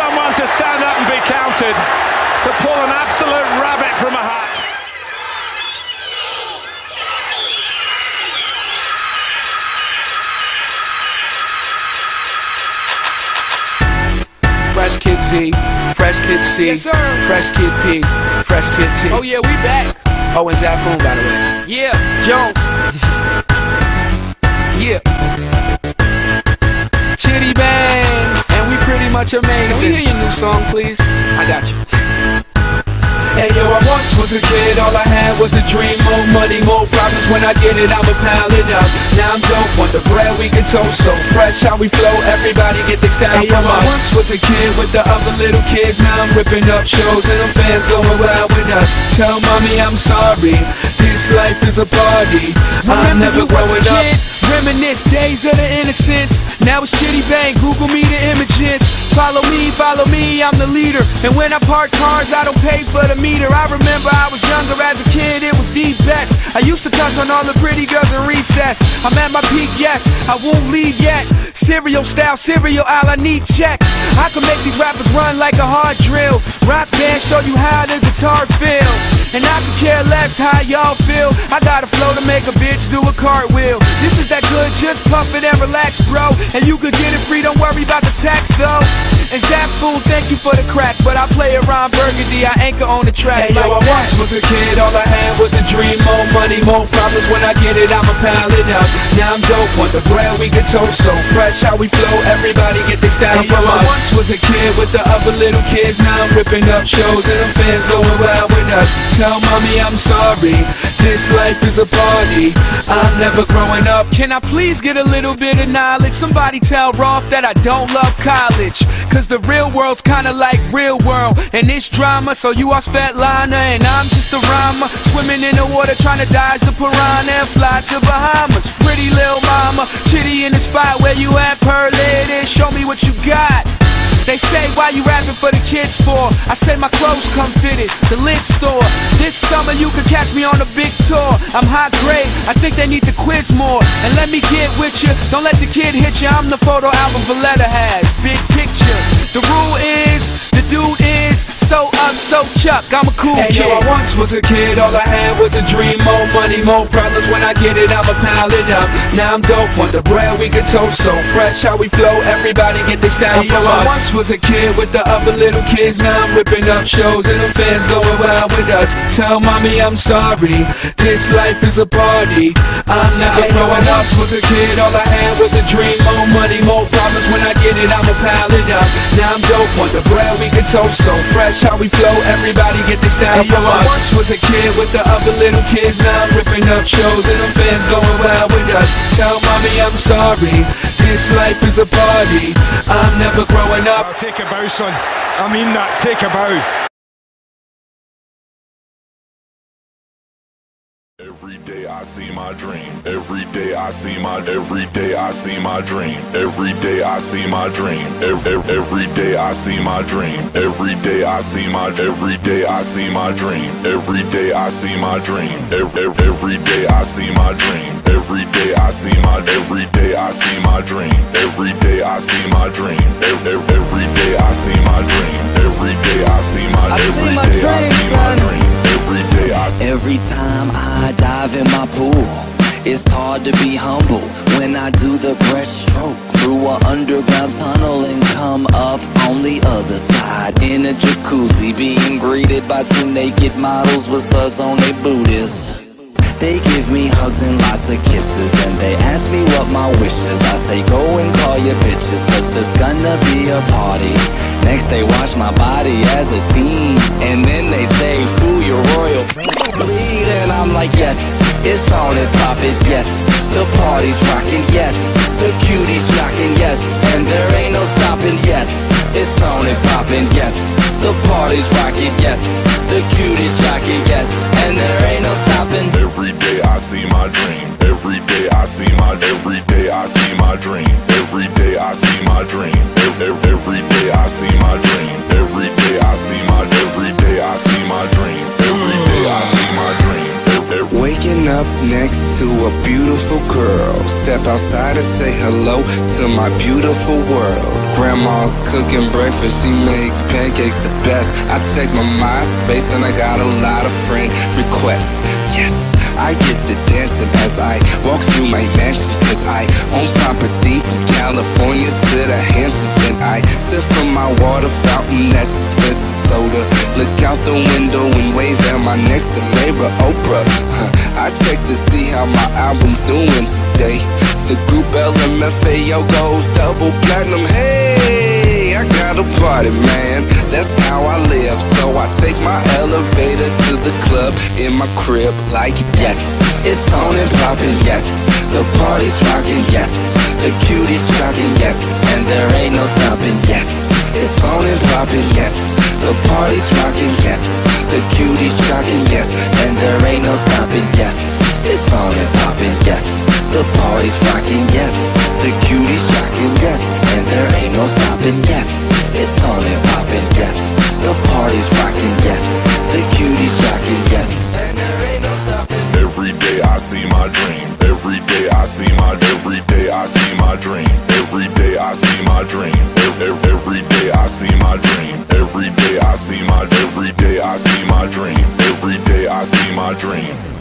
someone to stand up and be counted, to pull an absolute rabbit from a hat. Fresh Kid Z, Fresh Kid C, yes, sir. Fresh Kid P, Fresh Kid T. Oh yeah, we back. Oh, and Zafoon, by the way. Yeah, Jones. Yeah. Chitty Bang, and we pretty much amazing. Can we hear your new song, please? I got you. Hey yo, I once was a kid, all I had was a dream. More money, more problems, when I get it, I'ma pile it up. Now I'm dope, want the bread we can toast. So fresh how we flow, everybody get their style from us. I once was a kid with the other little kids. Now I'm ripping up shows and them fans going wild with us. Tell mommy I'm sorry, this life is a party. I'm never growing up. Reminisce days of the innocence. Now it's Chitty Bang, Google me the images. Follow me, I'm the leader. And when I park cars, I don't pay for the meter. I remember I was younger as a kid, it was the best. I used to touch on all the pretty girls in recess. I'm at my peak, yes, I won't leave yet. Cereal style, cereal aisle, I need checks. I can make these rappers run like a hard drill. Rock band, show you how the guitar feel. And I could care less how y'all feel. I got a flow to make a bitch do a cartwheel. This is that good, just pump it and relax, bro. And you could get it free, don't worry about the tax, though. And Zafoon, thank you for the crack, but I play around Burgundy, I anchor on the track. Hey yo, I once was a kid, all I had was a dream. More money, more problems, when I get it, I'ma pile it up. Now I'm dope, want the bread we can toast. So fresh how we flow, everybody get their style from us. I once was a kid with the other little kids. Now I'm ripping up shows and them fans going wild with us. Tell mommy I'm sorry, this life is a party. I'm never growing up. Can I please get a little bit of knowledge? Somebody tell Rolf that I don't love college, cause the real world's kinda like real world, and it's drama. So you are Svetlana and I'm just a rhymer, swimming in the water trying to dodge the piranha and fly to Bahamas. Pretty little mama, Chitty in the spot where you at, pearl it is, show me what you got. They say, why you rapping for the kids for? I say my clothes come fitted, the lid store. This summer you can catch me on a big tour. I'm high grade, I think they need to quiz more. And let me get with you, don't let the kid hit you. I'm the photo album Valletta has, big picture. The rule is, the dude is so up, so Chuck, I'm a cool kid. Yo, I once was a kid, all I had was a dream. More money, more problems, when I get it, I'ma pile it up. Now I'm dope, want the bread we can toast. So fresh how we flow, everybody get their style from us. Was a kid with the other little kids. Now I'm ripping up shows and the fans going wild with us. Tell mommy I'm sorry, this life is a party. I'm never growing up. Was a kid, all I had was a dream. More money, more problems, when I get it, I'ma pile it up. Now I'm dope, want the bread we can toast. So fresh how we flow, everybody get this style from us. I once was a kid with the other little kids. Now I'm ripping up shows and the fans going wild with us. Tell mommy I'm sorry, this life is a party. I'm never growing up. Take a bow, son. I mean that, take a bow. Every day I see my dream. Every day I see my. Every day I see my dream. Every day I see my dream. Every day I see my dream. Every day I see my. Every day I see my dream. Every day I see my dream. Every day I see my dream. Every day I see my. Every day I see my dream. Every day I see my dream. Every day I see my dream. Every day I see my. Every day I see my dream. Every day I see. Every time I dive in my pool, it's hard to be humble when I do the breaststroke through an underground tunnel and come up on the other side in a jacuzzi, being greeted by two naked models with suds on their booties. They give me hugs and lots of kisses, and they ask me what my wish is. I say go and call your bitches, cause there's gonna be a party. Next they watch my body as a teen, and then they say, fool, you're royal bleed. And I'm like, yes, it's on and pop it, yes. The party's rocking, yes. The cuties shocking, yes. And there ain't no stopping, yes. It's on and popping, yes. The party's rocking, yes. The cuties shocking, yes. And there ain't no stopping. Every day I see my dream. Every day I see my. Every day I see my dream. Every day I see my dream. Every day I see my dream. Every day I see my. Every day I see my dream. Every day I see my dream. Waking up next to a beautiful girl, step outside to say hello to my beautiful world. Grandma's cooking breakfast, she makes pancakes the best. I check my MySpace and I got a lot of friend requests. Yes, I get to dancing as I walk through my mansion, cause I own property from California to the Hamptons. Then I sip from my water fountain that dispenses soda. Look out the window and wave at my next door neighbor Oprah. I check to see how my album's doing today. The group LMFAO goes double platinum. Hey, I got a party, man, that's how I live. So I take my elevator to the club in my crib like, yes, it's on and poppin', yes, the party's rockin', yes, the cuties tracking, yes, and there ain't no stopping, yes, it's on and poppin', yes, the party's rockin', yes, the cuties tracking, yes, and there ain't no stopping, yes, it's on and poppin', yes, the party's rockin', yes, the cuties tracking, yes, and there ain't no stopping, yes, it's on and poppin', yes, the party's rockin', yes, the cuties tracking, yes, and there ain't no stopping. Every day I see my dream. Every day I see my. Every day I see my dream. Every day I see my dream. Every day I see my dream. Every day I see my. Every day I see my dream. Every day I see my dream.